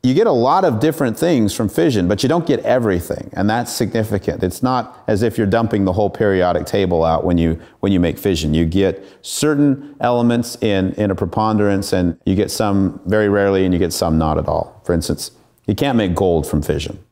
You get a lot of different things from fission, but you don't get everything, and that's significant. It's not as if you're dumping the whole periodic table out when you make fission. You get certain elements in a preponderance, and you get some very rarely, and you get some not at all. For instance, you can't make gold from fission.